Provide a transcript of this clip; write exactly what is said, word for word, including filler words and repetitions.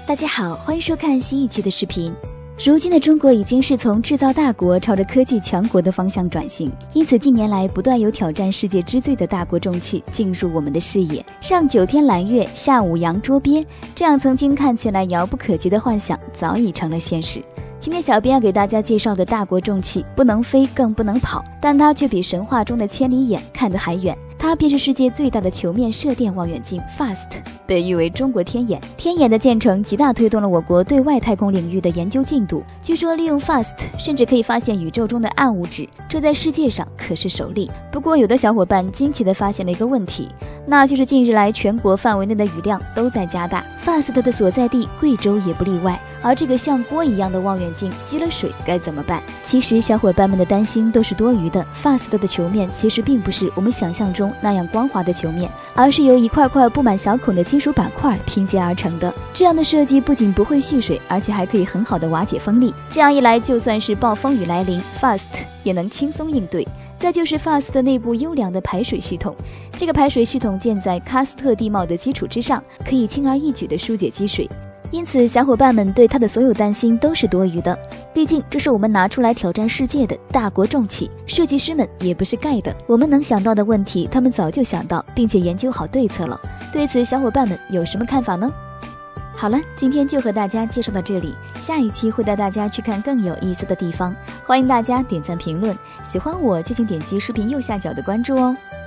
大家好，欢迎收看新一期的视频。如今的中国已经是从制造大国朝着科技强国的方向转型，因此近年来不断有挑战世界之最的大国重器进入我们的视野。上九天揽月，下五洋捉鳖，这样曾经看起来遥不可及的幻想早已成了现实。今天小编要给大家介绍的大国重器不能飞更不能跑，但它却比神话中的千里眼看得还远。它便是世界最大的球面射电望远镜 FAST， 被誉为中国天眼。天眼的建成极大推动了我国对外太空领域的研究进度。据说利用 FAST 甚至可以发现宇宙中的暗物质，这在世界上可是首例。不过有的小伙伴惊奇地发现了一个问题，那就是近日来全国范围内的雨量都在加大， FAST 的所在地贵州也不例外。而这个像锅一样的望远镜积了水该怎么办？其实小伙伴们的担心都是多余的。 FAST 的球面其实并不是我们想象中那样光滑的球面，而是由一块块布满小孔的金属板块拼接而成的。这样的设计不仅不会蓄水，而且还可以很好的瓦解风力。这样一来，就算是暴风雨来临， FAST 也能轻松应对。再就是 FAST 内部优良的排水系统，这个排水系统建在喀斯特地貌的基础之上，可以轻而易举地疏解积水。因此小伙伴们对它的所有担心都是多余的，毕竟这是我们拿出来挑战世界的大国重器，设计师们也不是盖的，我们能想到的问题他们早就想到，并且研究好对策了。对此小伙伴们有什么看法呢？好了，今天就和大家介绍到这里，下一期会带大家去看更有意思的地方，欢迎大家点赞评论，喜欢我就请点击视频右下角的关注哦。